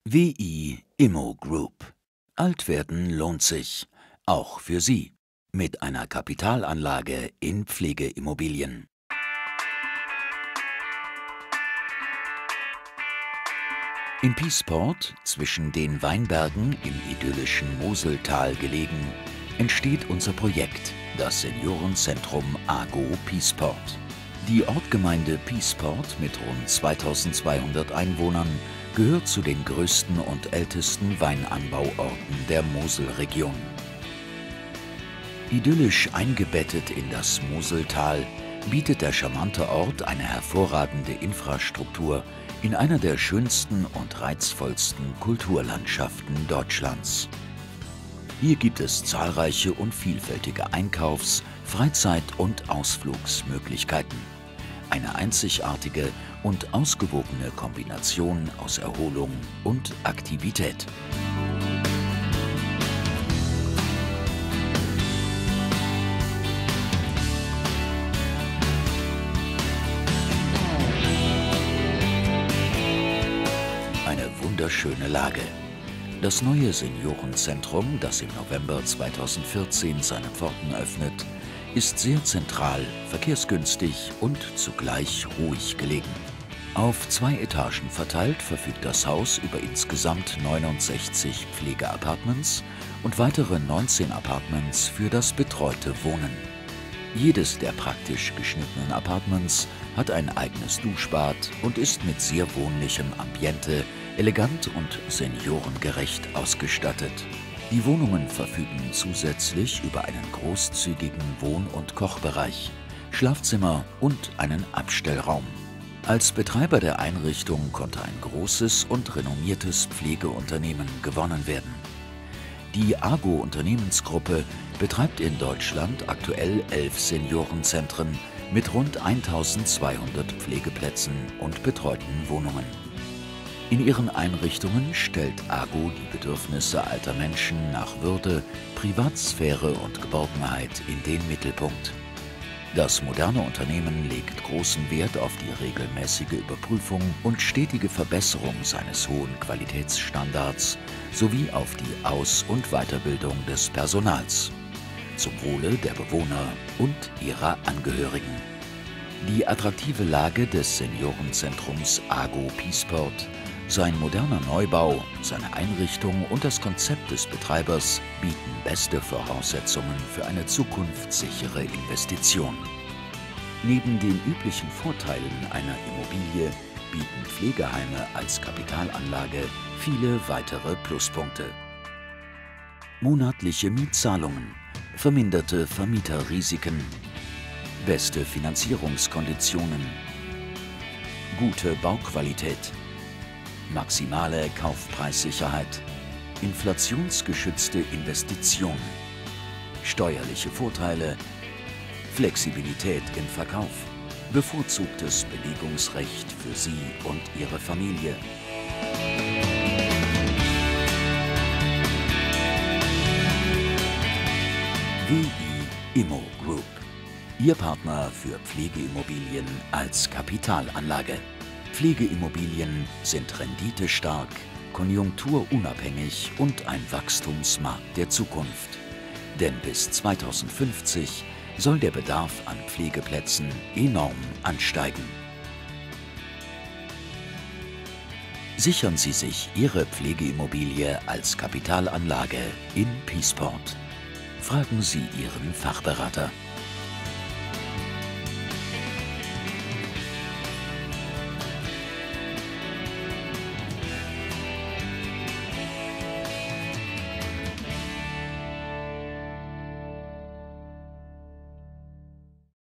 WI Immo Group. Alt werden lohnt sich, auch für Sie, mit einer Kapitalanlage in Pflegeimmobilien. In Piesport, zwischen den Weinbergen im idyllischen Moseltal gelegen, entsteht unser Projekt, das Seniorenzentrum AGO Piesport. Die Ortgemeinde Piesport mit rund 2200 Einwohnern gehört zu den größten und ältesten Weinanbauorten der Moselregion. Idyllisch eingebettet in das Moseltal bietet der charmante Ort eine hervorragende Infrastruktur in einer der schönsten und reizvollsten Kulturlandschaften Deutschlands. Hier gibt es zahlreiche und vielfältige Einkaufs-, Freizeit- und Ausflugsmöglichkeiten. Eine einzigartige und ausgewogene Kombination aus Erholung und Aktivität. Eine wunderschöne Lage. Das neue Seniorenzentrum, das im November 2014 seine Pforten öffnet, ist sehr zentral, verkehrsgünstig und zugleich ruhig gelegen. Auf 2 Etagen verteilt verfügt das Haus über insgesamt 69 Pflegeapartments und weitere 19 Apartments für das betreute Wohnen. Jedes der praktisch geschnittenen Apartments hat ein eigenes Duschbad und ist mit sehr wohnlichem Ambiente elegant und seniorengerecht ausgestattet. Die Wohnungen verfügen zusätzlich über einen großzügigen Wohn- und Kochbereich, Schlafzimmer und einen Abstellraum. Als Betreiber der Einrichtung konnte ein großes und renommiertes Pflegeunternehmen gewonnen werden. Die AGO Unternehmensgruppe betreibt in Deutschland aktuell 11 Seniorenzentren mit rund 1200 Pflegeplätzen und betreuten Wohnungen. In ihren Einrichtungen stellt AGO die Bedürfnisse alter Menschen nach Würde, Privatsphäre und Geborgenheit in den Mittelpunkt. Das moderne Unternehmen legt großen Wert auf die regelmäßige Überprüfung und stetige Verbesserung seines hohen Qualitätsstandards sowie auf die Aus- und Weiterbildung des Personals, zum Wohle der Bewohner und ihrer Angehörigen. Die attraktive Lage des Seniorenzentrums AGO Piesport, sein moderner Neubau, seine Einrichtung und das Konzept des Betreibers bieten beste Voraussetzungen für eine zukunftssichere Investition. Neben den üblichen Vorteilen einer Immobilie bieten Pflegeheime als Kapitalanlage viele weitere Pluspunkte. Monatliche Mietzahlungen, verminderte Vermieterrisiken, beste Finanzierungskonditionen, gute Bauqualität, maximale Kaufpreissicherheit, inflationsgeschützte Investitionen, steuerliche Vorteile, Flexibilität im Verkauf, bevorzugtes Belegungsrecht für Sie und Ihre Familie. WI Immo Group. Ihr Partner für Pflegeimmobilien als Kapitalanlage. Pflegeimmobilien sind renditestark, konjunkturunabhängig und ein Wachstumsmarkt der Zukunft. Denn bis 2050 soll der Bedarf an Pflegeplätzen enorm ansteigen. Sichern Sie sich Ihre Pflegeimmobilie als Kapitalanlage in Piesport. Fragen Sie Ihren Fachberater.